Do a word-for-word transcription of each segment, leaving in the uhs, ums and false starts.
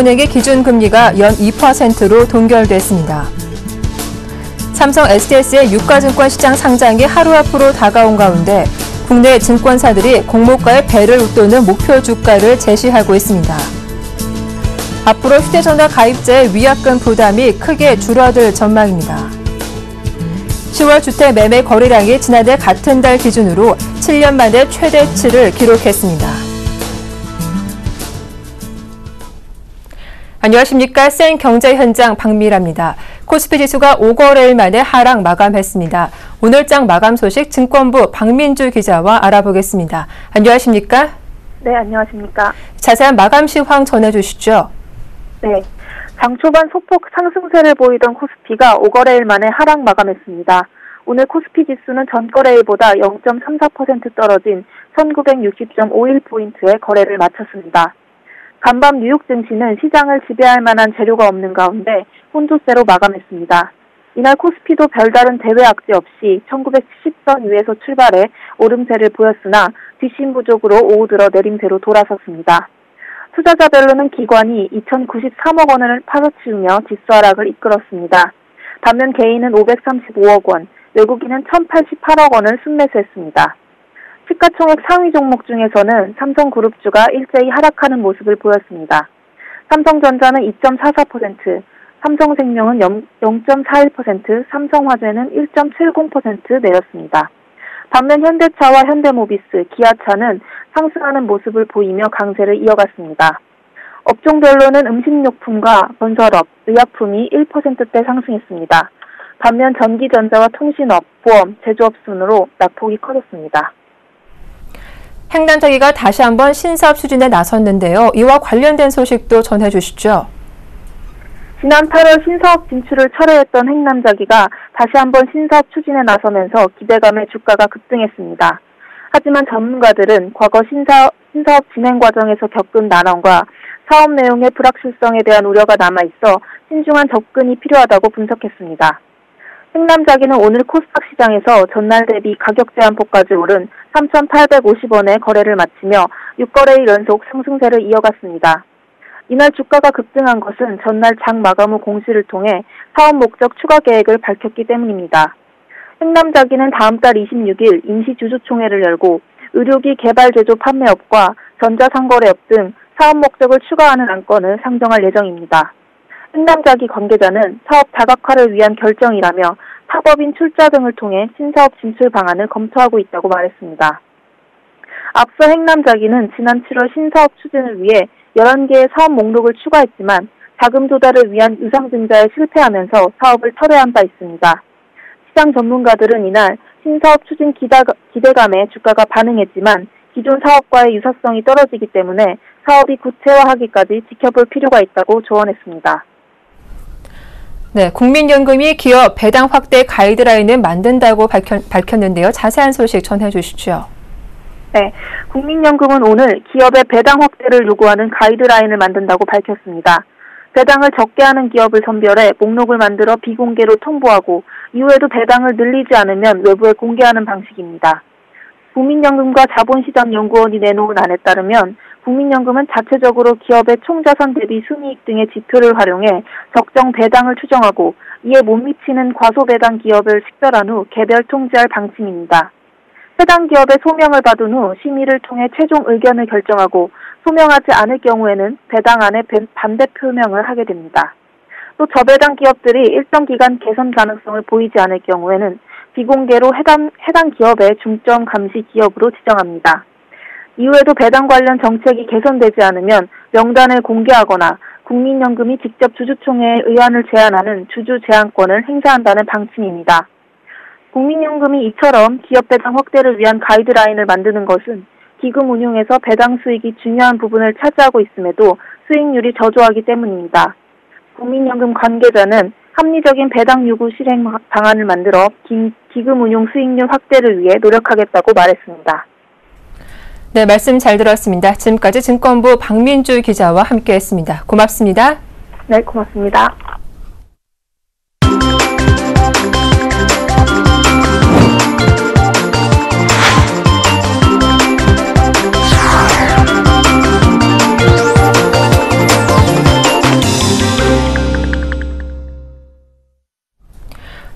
은행의 기준금리가 연 이 퍼센트로 동결됐습니다. 삼성 에스디에스의 유가증권 시장 상장이 하루 앞으로 다가온 가운데 국내 증권사들이 공모가의 배를 웃도는 목표 주가를 제시하고 있습니다. 앞으로 휴대전화 가입자의 위약금 부담이 크게 줄어들 전망입니다. 시월 주택 매매 거래량이 지난해 같은 달 기준으로 칠 년 만에 최대치를 기록했습니다. 안녕하십니까. 센 경제 현장 박미라입니다. 코스피 지수가 오 거래일 만에 하락 마감했습니다. 오늘장 마감 소식 증권부 박민주 기자와 알아보겠습니다. 안녕하십니까? 네, 안녕하십니까? 자세한 마감 시황 전해주시죠. 네, 장 초반 소폭 상승세를 보이던 코스피가 오 거래일 만에 하락 마감했습니다. 오늘 코스피 지수는 전 거래일보다 영 점 삼사 퍼센트 떨어진 천구백육십 점 오일 포인트의 거래를 마쳤습니다. 간밤 뉴욕 증시는 시장을 지배할 만한 재료가 없는 가운데 혼조세로 마감했습니다. 이날 코스피도 별다른 대외 악재 없이 천구백칠십 선 위에서 출발해 오름세를 보였으나 뒷심 부족으로 오후 들어 내림세로 돌아섰습니다. 투자자별로는 기관이 이천구십삼억 원을 팔아치우며 지수 하락을 이끌었습니다. 반면 개인은 오백삼십오억 원, 외국인은 천팔십팔억 원을 순매수했습니다. 시가총액 상위 종목 중에서는 삼성그룹주가 일제히 하락하는 모습을 보였습니다. 삼성전자는 이 점 사사 퍼센트, 삼성생명은 영 점 사일 퍼센트, 삼성화재는 일 점 칠공 퍼센트 내렸습니다. 반면 현대차와 현대모비스, 기아차는 상승하는 모습을 보이며 강세를 이어갔습니다. 업종별로는 음식료품과 건설업, 의약품이 일 퍼센트대 상승했습니다. 반면 전기전자와 통신업, 보험, 제조업 순으로 낙폭이 커졌습니다. 행남자기가 다시 한번 신사업 추진에 나섰는데요. 이와 관련된 소식도 전해주시죠. 지난 팔월 신사업 진출을 철회했던 행남자기가 다시 한번 신사업 추진에 나서면서 기대감에 주가가 급등했습니다. 하지만 전문가들은 과거 신사업, 신사업 진행 과정에서 겪은 난항과 사업 내용의 불확실성에 대한 우려가 남아있어 신중한 접근이 필요하다고 분석했습니다. 행남자기는 오늘 코스닥 시장에서 전날 대비 가격 제한폭까지 오른 삼천팔백오십 원에 거래를 마치며 육 거래일 연속 상승세를 이어갔습니다. 이날 주가가 급등한 것은 전날 장 마감 후 공시를 통해 사업 목적 추가 계획을 밝혔기 때문입니다. 행남자기는 다음 달 이십육일 임시주주총회를 열고 의료기 개발 제조 판매업과 전자상거래업 등 사업 목적을 추가하는 안건을 상정할 예정입니다. 행남자기 관계자는 사업 다각화를 위한 결정이라며 사법인 출자 등을 통해 신사업 진출 방안을 검토하고 있다고 말했습니다. 앞서 행남자기는 지난 칠월 신사업 추진을 위해 열한 개의 사업 목록을 추가했지만 자금 조달을 위한 유상증자에 실패하면서 사업을 철회한 바 있습니다. 시장 전문가들은 이날 신사업 추진 기다, 기대감에 주가가 반응했지만 기존 사업과의 유사성이 떨어지기 때문에 사업이 구체화하기까지 지켜볼 필요가 있다고 조언했습니다. 네, 국민연금이 기업 배당 확대 가이드라인을 만든다고 밝혔, 밝혔는데요. 자세한 소식 전해주시죠. 네, 국민연금은 오늘 기업의 배당 확대를 요구하는 가이드라인을 만든다고 밝혔습니다. 배당을 적게 하는 기업을 선별해 목록을 만들어 비공개로 통보하고 이후에도 배당을 늘리지 않으면 외부에 공개하는 방식입니다. 국민연금과 자본시장연구원이 내놓은 안에 따르면 국민연금은 자체적으로 기업의 총자산 대비 순이익 등의 지표를 활용해 적정 배당을 추정하고 이에 못 미치는 과소배당 기업을 식별한 후 개별 통지할 방침입니다. 해당 기업의 소명을 받은 후 심의를 통해 최종 의견을 결정하고 소명하지 않을 경우에는 배당안에 반대 표명을 하게 됩니다. 또 저배당 기업들이 일정 기간 개선 가능성을 보이지 않을 경우에는 비공개로 해당, 해당 기업의 중점 감시 기업으로 지정합니다. 이후에도 배당 관련 정책이 개선되지 않으면 명단을 공개하거나 국민연금이 직접 주주총회에 의안을 제안하는 주주 제안권을 행사한다는 방침입니다. 국민연금이 이처럼 기업 배당 확대를 위한 가이드라인을 만드는 것은 기금 운용에서 배당 수익이 중요한 부분을 차지하고 있음에도 수익률이 저조하기 때문입니다. 국민연금 관계자는 합리적인 배당 요구 실행 방안을 만들어 기, 기금 운용 수익률 확대를 위해 노력하겠다고 말했습니다. 네, 말씀 잘 들었습니다. 지금까지 증권부 박민주 기자와 함께했습니다. 고맙습니다. 네, 고맙습니다.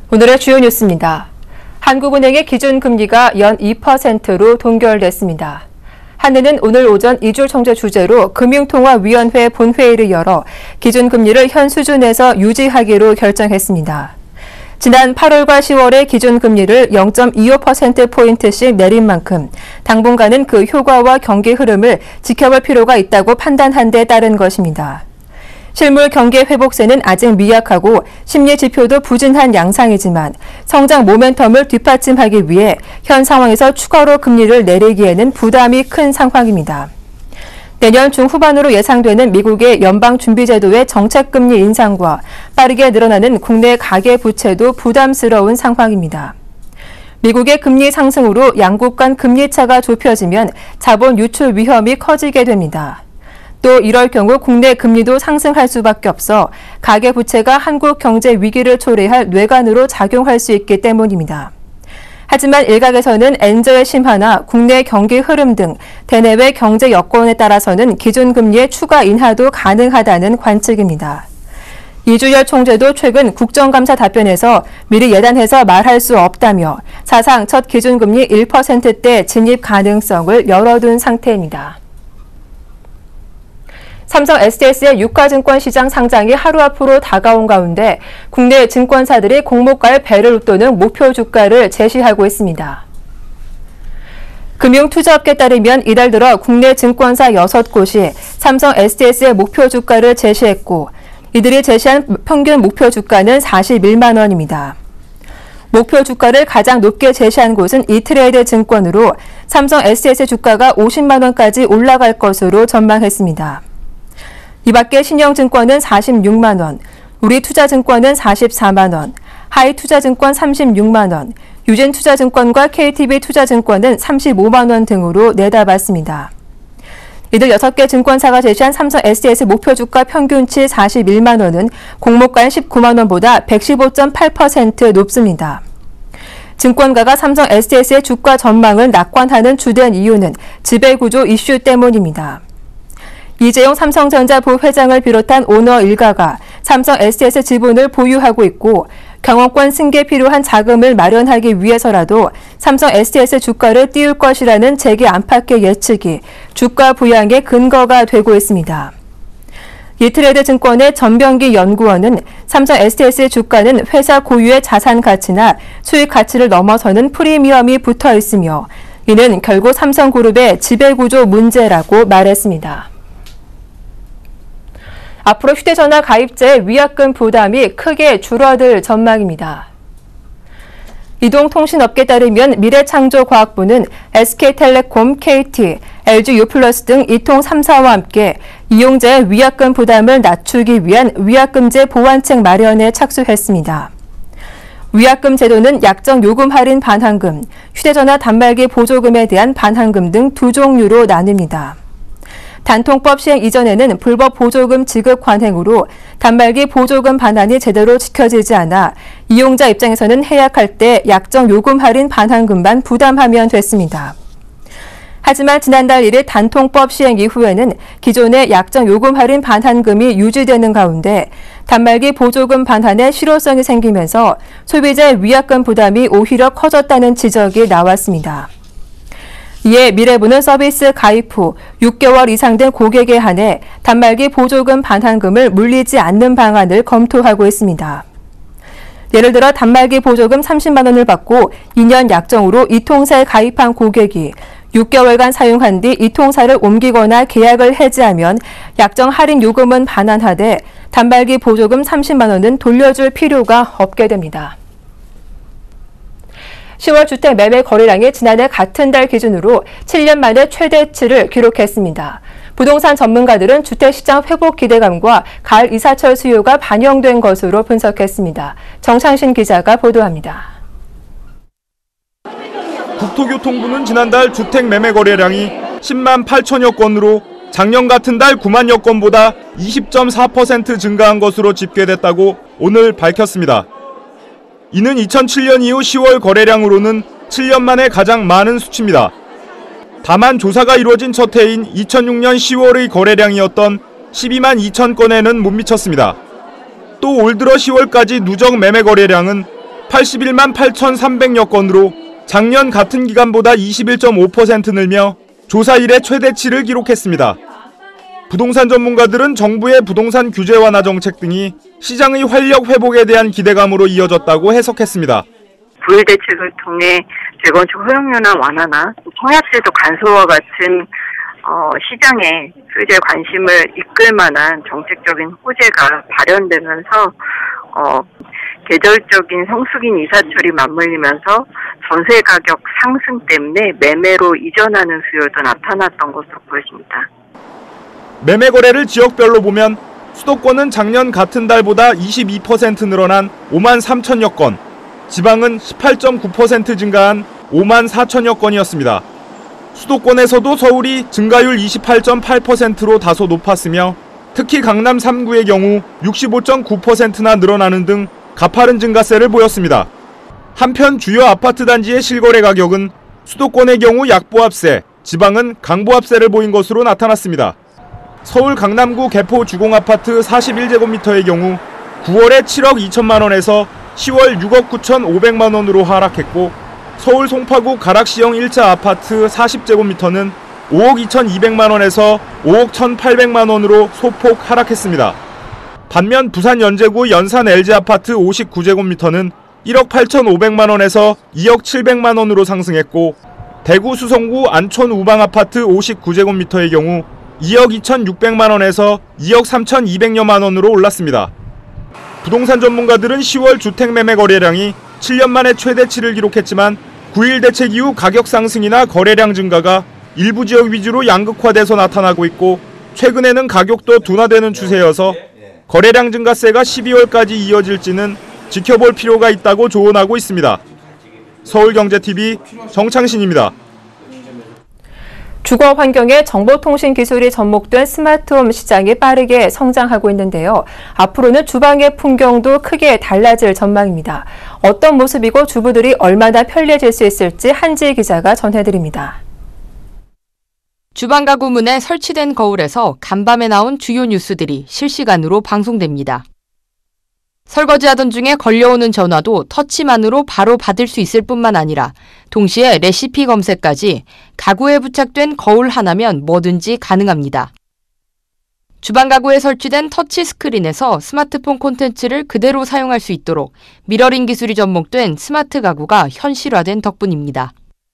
오늘의 주요 뉴스입니다. 한국은행의 기준금리가 연 이 퍼센트로 동결됐습니다. 한은은 오늘 오전 이주 총재 주재로 금융통화위원회 본회의를 열어 기준금리를 현 수준에서 유지하기로 결정했습니다. 지난 팔월과 시월에 기준금리를 영 점 이오 퍼센트포인트씩 내린 만큼 당분간은 그 효과와 경기 흐름을 지켜볼 필요가 있다고 판단한 데 따른 것입니다. 실물 경기 회복세는 아직 미약하고 심리 지표도 부진한 양상이지만 성장 모멘텀을 뒷받침하기 위해 현 상황에서 추가로 금리를 내리기에는 부담이 큰 상황입니다. 내년 중후반으로 예상되는 미국의 연방준비제도의 정책금리 인상과 빠르게 늘어나는 국내 가계부채도 부담스러운 상황입니다. 미국의 금리 상승으로 양국 간 금리차가 좁혀지면 자본 유출 위험이 커지게 됩니다. 또 이럴 경우 국내 금리도 상승할 수밖에 없어 가계부채가 한국 경제 위기를 초래할 뇌관으로 작용할 수 있기 때문입니다. 하지만 일각에서는 엔저의 심화나 국내 경기 흐름 등 대내외 경제 여건에 따라서는 기준금리의 추가 인하도 가능하다는 관측입니다. 이주열 총재도 최근 국정감사 답변에서 미리 예단해서 말할 수 없다며 사상 첫 기준금리 일 퍼센트대 진입 가능성을 열어둔 상태입니다. 삼성 에스디에스의 유가증권 시장 상장이 하루 앞으로 다가온 가운데 국내 증권사들이 공모가의 배를 웃도는 목표 주가를 제시하고 있습니다. 금융투자업계에 따르면 이달 들어 국내 증권사 여섯 곳이 삼성 에스디에스의 목표 주가를 제시했고 이들이 제시한 평균 목표 주가는 사십일만 원입니다. 목표 주가를 가장 높게 제시한 곳은 이트레이드 증권으로 삼성 에스디에스 주가가 오십만 원까지 올라갈 것으로 전망했습니다. 이 밖에 신영증권은 사십육만 원, 우리투자증권은 사십사만 원, 하이투자증권 삼십육만 원, 유진투자증권과 케이티비투자증권은 삼십오만 원 등으로 내다봤습니다. 이들 여섯 개 증권사가 제시한 삼성 에스디에스 목표 주가 평균치 사십일만 원은 공모가인 십구만 원보다 백십오 점 팔 퍼센트 높습니다. 증권가가 삼성 에스디에스의 주가 전망을 낙관하는 주된 이유는 지배구조 이슈 때문입니다. 이재용 삼성전자 부회장을 비롯한 오너 일가가 삼성 에스디에스 지분을 보유하고 있고 경영권 승계에 필요한 자금을 마련하기 위해서라도 삼성 에스디에스 주가를 띄울 것이라는 재계 안팎의 예측이 주가 부양의 근거가 되고 있습니다. 이트레이드 증권의 전병기 연구원은 삼성 에스디에스의 주가는 회사 고유의 자산 가치나 수익 가치를 넘어서는 프리미엄이 붙어 있으며 이는 결국 삼성그룹의 지배구조 문제라고 말했습니다. 앞으로 휴대전화 가입자의 위약금 부담이 크게 줄어들 전망입니다. 이동통신업계에 따르면 미래창조과학부는 에스케이텔레콤, 케이티, 엘지유 플러스 등 이통 삼 사와 함께 이용자의 위약금 부담을 낮추기 위한 위약금제 보완책 마련에 착수했습니다. 위약금 제도는 약정 요금 할인 반환금, 휴대전화 단말기 보조금에 대한 반환금 등 두 종류로 나뉩니다. 단통법 시행 이전에는 불법 보조금 지급 관행으로 단말기 보조금 반환이 제대로 지켜지지 않아 이용자 입장에서는 해약할 때 약정 요금 할인 반환금만 부담하면 됐습니다. 하지만 지난달 일 일 단통법 시행 이후에는 기존의 약정 요금 할인 반환금이 유지되는 가운데 단말기 보조금 반환에 실효성이 생기면서 소비자의 위약금 부담이 오히려 커졌다는 지적이 나왔습니다. 이에 미래부는 서비스 가입 후 육 개월 이상 된 고객에 한해 단말기 보조금 반환금을 물리지 않는 방안을 검토하고 있습니다. 예를 들어 단말기 보조금 삼십만 원을 받고 이 년 약정으로 이통사에 가입한 고객이 육 개월간 사용한 뒤 이통사를 옮기거나 계약을 해지하면 약정 할인 요금은 반환하되 단말기 보조금 삼십만 원은 돌려줄 필요가 없게 됩니다. 시월 주택 매매 거래량이 지난해 같은 달 기준으로 칠 년 만에 최대치를 기록했습니다. 부동산 전문가들은 주택시장 회복 기대감과 가을 이사철 수요가 반영된 것으로 분석했습니다. 정창신 기자가 보도합니다. 국토교통부는 지난달 주택 매매 거래량이 십만 팔천여 건으로 작년 같은 달 구만여 건보다 이십 점 사 퍼센트 증가한 것으로 집계됐다고 오늘 밝혔습니다. 이는 이천칠 년 이후 시월 거래량으로는 칠 년 만에 가장 많은 수치입니다. 다만 조사가 이루어진 첫 해인 이천육 년 시월의 거래량이었던 십이만 이천 건에는 못 미쳤습니다. 또 올 들어 시월까지 누적 매매 거래량은 팔십일만 팔천삼백여 건으로 작년 같은 기간보다 이십일 점 오 퍼센트 늘며 조사 이래 최대치를 기록했습니다. 부동산 전문가들은 정부의 부동산 규제 완화 정책 등이 시장의 활력 회복에 대한 기대감으로 이어졌다고 해석했습니다. 구일 대책을 통해 재건축 허용료나 완화나 청약제도 간소화 같은 어, 시장에 수요자의 관심을 이끌 만한 정책적인 호재가 발현되면서 어, 계절적인 성수기 이사철이 맞물리면서 전세 가격 상승 때문에 매매로 이전하는 수요도 나타났던 것으로 보여집니다. 매매 거래를 지역별로 보면 수도권은 작년 같은 달보다 이십이 퍼센트 늘어난 오만 삼천여 건, 지방은 십팔 점 구 퍼센트 증가한 오만 사천여 건이었습니다. 수도권에서도 서울이 증가율 이십팔 점 팔 퍼센트로 다소 높았으며 특히 강남 삼 구의 경우 육십오 점 구 퍼센트나 늘어나는 등 가파른 증가세를 보였습니다. 한편 주요 아파트 단지의 실거래 가격은 수도권의 경우 약보합세, 지방은 강보합세를 보인 것으로 나타났습니다. 서울 강남구 개포 주공아파트 사십일 제곱미터의 경우 구월에 칠억 이천만 원에서 시월 육억 구천오백만 원으로 하락했고, 서울 송파구 가락시형 일 차 아파트 사십 제곱미터는 오억 이천이백만 원에서 오억 천팔백만 원으로 소폭 하락했습니다. 반면 부산 연제구 연산 엘지 아파트 오십구 제곱미터는 일억 팔천오백만 원에서 이억 칠백만 원으로 상승했고, 대구 수성구 안촌 우방 아파트 오십구 제곱미터의 경우 이억 이천육백만 원에서 이억 삼천이백여만 원으로 올랐습니다. 부동산 전문가들은 시월 주택 매매 거래량이 칠 년 만에 최대치를 기록했지만 구일 대책 이후 가격 상승이나 거래량 증가가 일부 지역 위주로 양극화돼서 나타나고 있고, 최근에는 가격도 둔화되는 추세여서 거래량 증가세가 십이월까지 이어질지는 지켜볼 필요가 있다고 조언하고 있습니다. 서울경제티비 정창신입니다. 주거 환경에 정보통신 기술이 접목된 스마트홈 시장이 빠르게 성장하고 있는데요. 앞으로는 주방의 풍경도 크게 달라질 전망입니다. 어떤 모습이고 주부들이 얼마나 편리해질 수 있을지 한지희 기자가 전해드립니다. 주방 가구 문에 설치된 거울에서 간밤에 나온 주요 뉴스들이 실시간으로 방송됩니다. 설거지하던 중에 걸려오는 전화도 터치만으로 바로 받을 수 있을 뿐만 아니라 동시에 레시피 검색까지 가구에 부착된 거울 하나면 뭐든지 가능합니다. 주방 가구에 설치된 터치 스크린에서 스마트폰 콘텐츠를 그대로 사용할 수 있도록 미러링 기술이 접목된 스마트 가구가 현실화된 덕분입니다.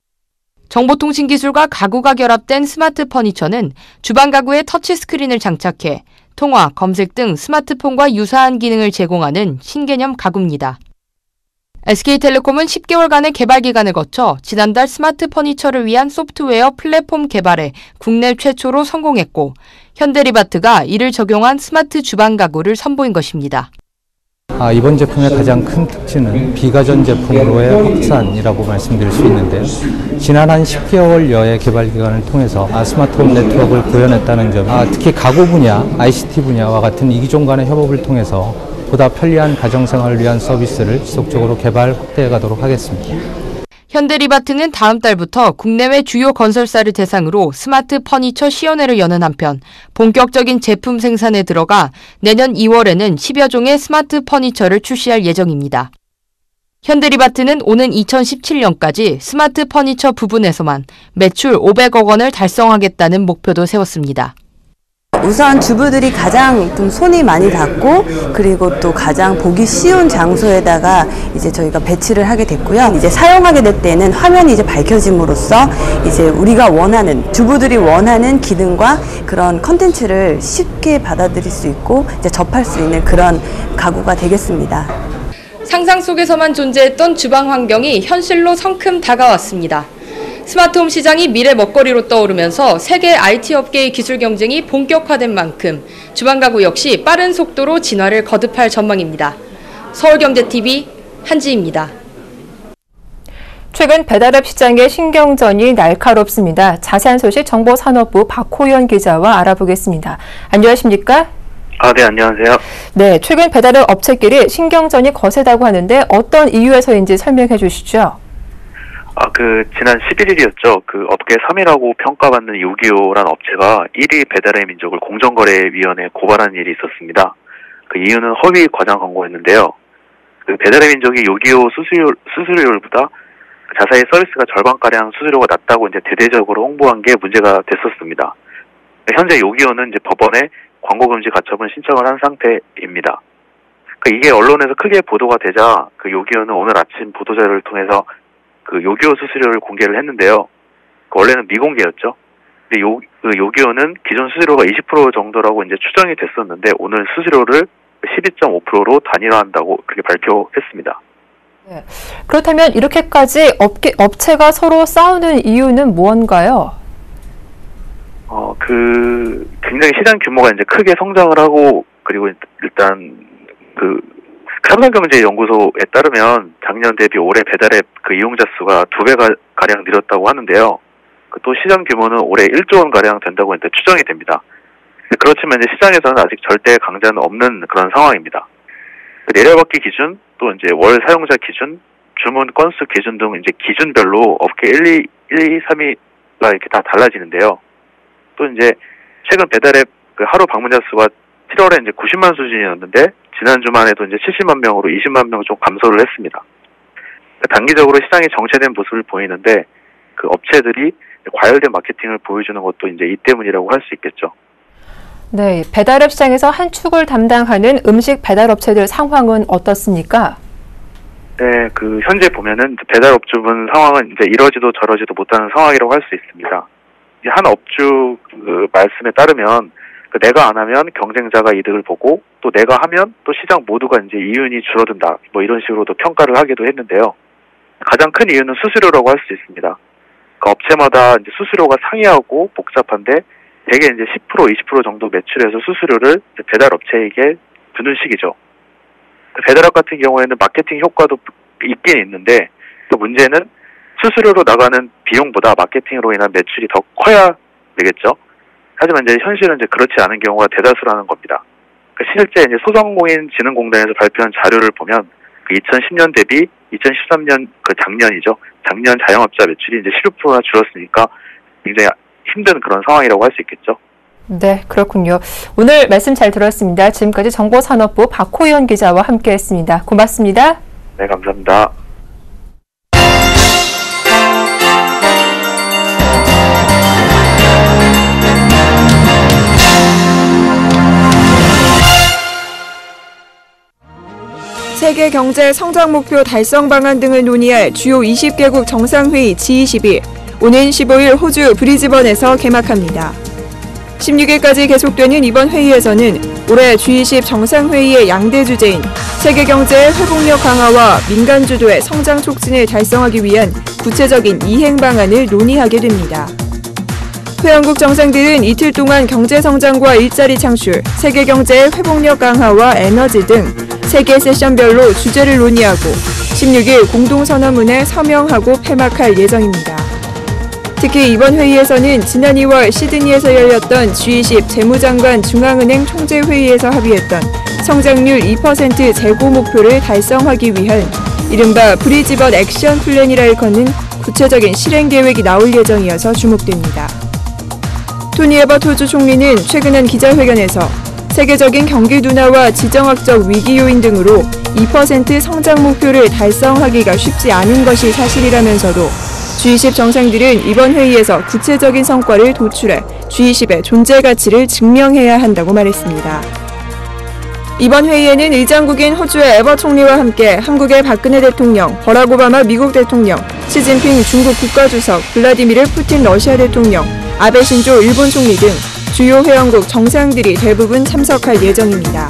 정보통신 기술과 가구가 결합된 스마트 퍼니처는 주방 가구에 터치 스크린을 장착해 통화, 검색 등 스마트폰과 유사한 기능을 제공하는 신개념 가구입니다. 에스케이텔레콤은 십 개월간의 개발 기간을 거쳐 지난달 스마트 퍼니처를 위한 소프트웨어 플랫폼 개발에 국내 최초로 성공했고, 현대리바트가 이를 적용한 스마트 주방 가구를 선보인 것입니다. 아, 이번 제품의 가장 큰 특징은 비가전 제품으로의 확산이라고 말씀드릴 수 있는데요. 지난 한 십 개월여의 개발 기간을 통해서 아, 스마트홈 네트워크를 구현했다는 점, 아, 특히 가구 분야, 아이씨티 분야와 같은 이기종 간의 협업을 통해서 보다 편리한 가정생활을 위한 서비스를 지속적으로 개발 확대해 가도록 하겠습니다. 현대리바트는 다음 달부터 국내외 주요 건설사를 대상으로 스마트 퍼니처 시연회를 여는 한편 본격적인 제품 생산에 들어가 내년 이월에는 십여 종의 스마트 퍼니처를 출시할 예정입니다. 현대리바트는 오는 이천십칠 년까지 스마트 퍼니처 부분에서만 매출 오백억 원을 달성하겠다는 목표도 세웠습니다. 우선 주부들이 가장 좀 손이 많이 닿고 그리고 또 가장 보기 쉬운 장소에다가 이제 저희가 배치를 하게 됐고요. 이제 사용하게 될 때는 화면이 이제 밝혀짐으로써 이제 우리가 원하는 주부들이 원하는 기능과 그런 컨텐츠를 쉽게 받아들일 수 있고 이제 접할 수 있는 그런 가구가 되겠습니다. 상상 속에서만 존재했던 주방 환경이 현실로 성큼 다가왔습니다. 스마트홈 시장이 미래 먹거리로 떠오르면서 세계 아이티 업계의 기술 경쟁이 본격화된 만큼 주방 가구 역시 빠른 속도로 진화를 거듭할 전망입니다. 서울경제티비 한지희입니다. 최근 배달앱 시장의 신경전이 날카롭습니다. 자세한 소식 정보산업부 박호연 기자와 알아보겠습니다. 안녕하십니까? 아, 네, 안녕하세요. 네, 최근 배달앱 업체끼리 신경전이 거세다고 하는데 어떤 이유에서인지 설명해 주시죠. 아, 그, 지난 십일 일이었죠. 그 업계 삼 위라고 평가받는 요기요란 업체가 일 위 배달의 민족을 공정거래위원회에 고발한 일이 있었습니다. 그 이유는 허위 과장 광고였는데요. 그 그 배달의 민족이 요기요 수수료, 수수료율보다 자사의 서비스가 절반가량 수수료가 낮다고 이제 대대적으로 홍보한 게 문제가 됐었습니다. 현재 요기요는 이제 법원에 광고금지 가처분 신청을 한 상태입니다. 그 이게 언론에서 크게 보도가 되자 그 요기요는 오늘 아침 보도자료를 통해서 그 요기요 수수료를 공개를 했는데요. 그 원래는 미공개였죠. 근데 요, 그 요기요는 기존 수수료가 이십 퍼센트 정도라고 이제 추정이 됐었는데 오늘 수수료를 십이 점 오 퍼센트로 단일화한다고 그렇게 발표했습니다. 네. 그렇다면 이렇게까지 업계, 업체가 서로 싸우는 이유는 무언가요? 어, 그, 굉장히 시장 규모가 이제 크게 성장을 하고, 그리고 일단, 그, 삼성경제연구소에 따르면 작년 대비 올해 배달앱 그 이용자 수가 두 배가 가량 늘었다고 하는데요. 그 또 시장 규모는 올해 일조 원 가량 된다고 이제 추정이 됩니다. 그렇지만 이제 시장에서는 아직 절대 강자는 없는 그런 상황입니다. 그 내려받기 기준, 또 이제 월 사용자 기준, 주문 건수 기준 등 이제 기준별로 업계 일, 이, 일, 이, 삼 위가 이렇게 다 달라지는데요. 또 이제 최근 배달앱 그 하루 방문자 수가 칠월에 이제 구십만 수준이었는데 지난주만 해도 이제 칠십만 명으로 이십만 명 좀 감소를 했습니다. 단기적으로 시장이 정체된 모습을 보이는데 그 업체들이 과열된 마케팅을 보여주는 것도 이제 이 때문이라고 할 수 있겠죠. 네, 배달앱 시장에서 한 축을 담당하는 음식 배달업체들 상황은 어떻습니까? 네, 그 현재 보면은 배달업주분 상황은 이제 이러지도 저러지도 못하는 상황이라고 할 수 있습니다. 한 업주 그 말씀에 따르면 그 내가 안 하면 경쟁자가 이득을 보고 또 내가 하면 또 시장 모두가 이제 이윤이 줄어든다. 뭐 이런 식으로도 평가를 하기도 했는데요. 가장 큰 이유는 수수료라고 할 수 있습니다. 그 업체마다 이제 수수료가 상이하고 복잡한데 대개 이제 십 퍼센트, 이십 퍼센트 정도 매출에서 수수료를 배달업체에게 주는 식이죠. 배달업 같은 경우에는 마케팅 효과도 있긴 있는데 그 문제는 수수료로 나가는 비용보다 마케팅으로 인한 매출이 더 커야 되겠죠. 하지만 이제 현실은 이제 그렇지 않은 경우가 대다수라는 겁니다. 그러니까 실제 이제 소상공인진흥공단에서 발표한 자료를 보면 그 이천십 년 대비 이천십삼 년 그 작년이죠. 작년 자영업자 매출이 이제 십육 퍼센트나 줄었으니까 굉장히 힘든 그런 상황이라고 할 수 있겠죠. 네, 그렇군요. 오늘 말씀 잘 들었습니다. 지금까지 정보산업부 박호연 기자와 함께했습니다. 고맙습니다. 네, 감사합니다. 세계 경제 성장 목표 달성 방안 등을 논의할 주요 이십 개국 정상회의 지 이십이 오는 십오일 호주 브리즈번에서 개막합니다. 십육 일까지 계속되는 이번 회의에서는 올해 지 이십 정상회의의 양대 주제인 세계 경제의 회복력 강화와 민간 주도의 성장 촉진을 달성하기 위한 구체적인 이행 방안을 논의하게 됩니다. 회원국 정상들은 이틀 동안 경제 성장과 일자리 창출, 세계 경제의 회복력 강화와 에너지 등 세 개 세션별로 주제를 논의하고 십육 일 공동선언문에 서명하고 폐막할 예정입니다. 특히 이번 회의에서는 지난 이월 시드니에서 열렸던 지 이십 재무장관 중앙은행 총재회의에서 합의했던 성장률 이 퍼센트 재고 목표를 달성하기 위한 이른바 브리즈번 액션 플랜이라 일컫는 구체적인 실행 계획이 나올 예정이어서 주목됩니다. 토니 에버트 호주 총리는 최근 한 기자회견에서 세계적인 경기 둔화와 지정학적 위기 요인 등으로 이 퍼센트 성장 목표를 달성하기가 쉽지 않은 것이 사실이라면서도 지 이십 정상들은 이번 회의에서 구체적인 성과를 도출해 지 이십의 존재 가치를 증명해야 한다고 말했습니다. 이번 회의에는 의장국인 호주의 에버 총리와 함께 한국의 박근혜 대통령, 버락 오바마 미국 대통령, 시진핑 중국 국가주석, 블라디미르 푸틴 러시아 대통령, 아베 신조 일본 총리 등 주요 회원국 정상들이 대부분 참석할 예정입니다.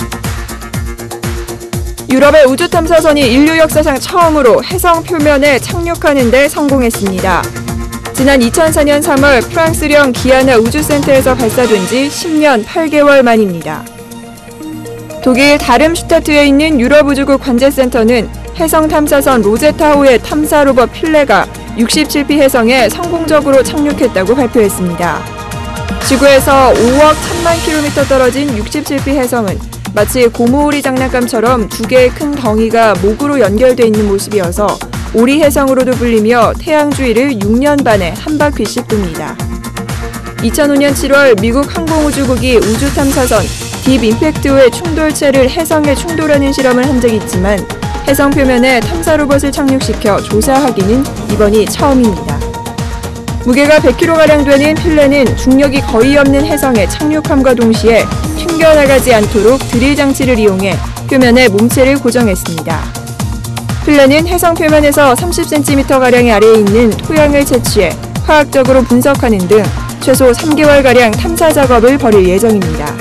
유럽의 우주탐사선이 인류 역사상 처음으로 해성 표면에 착륙하는 데 성공했습니다. 지난 이천사 년 삼월 프랑스령 기아나 우주센터에서 발사된 지 십 년 팔 개월 만입니다. 독일 다름슈타트에 있는 유럽우주국 관제센터는 해성 탐사선 로제타호의 탐사 로봇 필레가 육십칠 피 해성에 성공적으로 착륙했다고 발표했습니다. 지구에서 오억 천만 킬로미터 떨어진 육십칠 피 해성은 마치 고무오리 장난감처럼 두 개의 큰 덩이가 목으로 연결돼 있는 모습이어서 오리 해성으로도 불리며 태양 주위를 육 년 반에 한 바퀴씩 돕니다. 이천오 년 칠월 미국 항공우주국이 우주탐사선 딥 임팩트호의 충돌체를 해성에 충돌하는 실험을 한 적이 있지만 해성 표면에 탐사 로봇을 착륙시켜 조사하기는 이번이 처음입니다. 무게가 백 킬로그램가량 되는 필레는 중력이 거의 없는 해성에 착륙함과 동시에 튕겨나가지 않도록 드릴 장치를 이용해 표면에 몸체를 고정했습니다. 필레는 해성 표면에서 삼십 센티미터가량의 아래에 있는 토양을 채취해 화학적으로 분석하는 등 최소 삼 개월가량 탐사 작업을 벌일 예정입니다.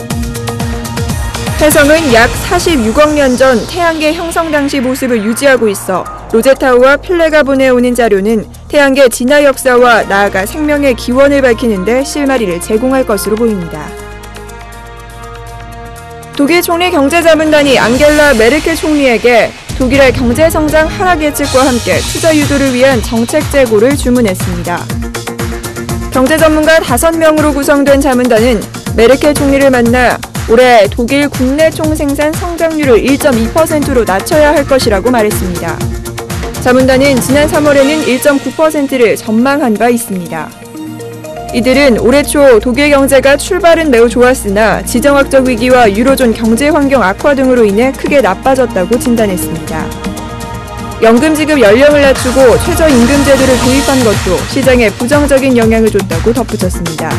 해성은 약 사십육억 년 전 태양계 형성 당시 모습을 유지하고 있어 로제타우와 필레가 보내오는 자료는 태양계 진화 역사와 나아가 생명의 기원을 밝히는 데 실마리를 제공할 것으로 보입니다. 독일 총리 경제자문단이 앙겔라 메르켈 총리에게 독일의 경제성장 하락 예측과 함께 투자 유도를 위한 정책 재고를 주문했습니다. 경제전문가 다섯 명으로 구성된 자문단은 메르켈 총리를 만나 올해 독일 국내 총생산 성장률을 일 점 이 퍼센트로 낮춰야 할 것이라고 말했습니다. 자문단은 지난 삼월에는 일 점 구 퍼센트를 전망한 바 있습니다. 이들은 올해 초 독일 경제가 출발은 매우 좋았으나 지정학적 위기와 유로존 경제 환경 악화 등으로 인해 크게 나빠졌다고 진단했습니다. 연금 지급 연령을 낮추고 최저임금 제도를 도입한 것도 시장에 부정적인 영향을 줬다고 덧붙였습니다.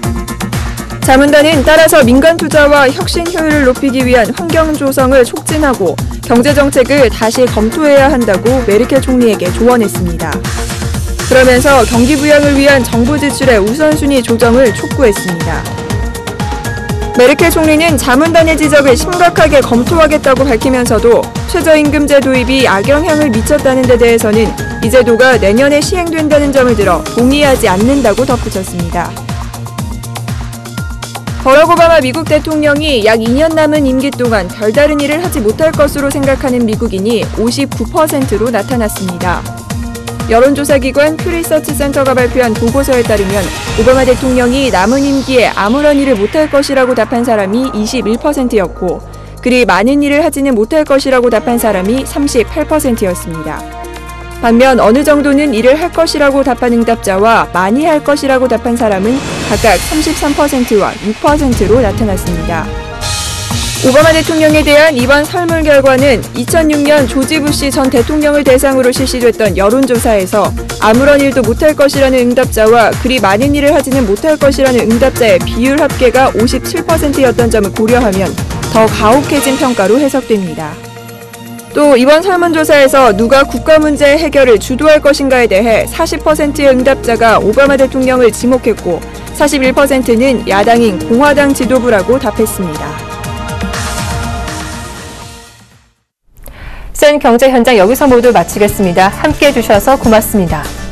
자문단은 따라서 민간 투자와 혁신 효율을 높이기 위한 환경 조성을 촉진하고 경제 정책을 다시 검토해야 한다고 메르켈 총리에게 조언했습니다. 그러면서 경기 부양을 위한 정부 지출의 우선순위 조정을 촉구했습니다. 메르켈 총리는 자문단의 지적을 심각하게 검토하겠다고 밝히면서도 최저임금제 도입이 악영향을 미쳤다는 데 대해서는 이 제도가 내년에 시행된다는 점을 들어 동의하지 않는다고 덧붙였습니다. 버락 오바마 미국 대통령이 약 이 년 남은 임기 동안 별다른 일을 하지 못할 것으로 생각하는 미국인이 오십구 퍼센트로 나타났습니다. 여론조사기관 퓨리서치 센터가 발표한 보고서에 따르면 오바마 대통령이 남은 임기에 아무런 일을 못할 것이라고 답한 사람이 이십일 퍼센트였고 그리 많은 일을 하지는 못할 것이라고 답한 사람이 삼십팔 퍼센트였습니다. 반면 어느 정도는 일을 할 것이라고 답한 응답자와 많이 할 것이라고 답한 사람은 각각 삼십삼 퍼센트와 육 퍼센트로 나타났습니다. 오바마 대통령에 대한 이번 설문 결과는 이천육 년 조지 부시 전 대통령을 대상으로 실시됐던 여론조사에서 아무런 일도 못할 것이라는 응답자와 그리 많은 일을 하지는 못할 것이라는 응답자의 비율 합계가 오십칠 퍼센트였던 점을 고려하면 더 가혹해진 평가로 해석됩니다. 또 이번 설문조사에서 누가 국가 문제 해결을 주도할 것인가에 대해 사십 퍼센트의 응답자가 오바마 대통령을 지목했고 사십일 퍼센트는 야당인 공화당 지도부라고 답했습니다. 센 경제 현장 여기서 모두 마치겠습니다. 함께해 주셔서 고맙습니다.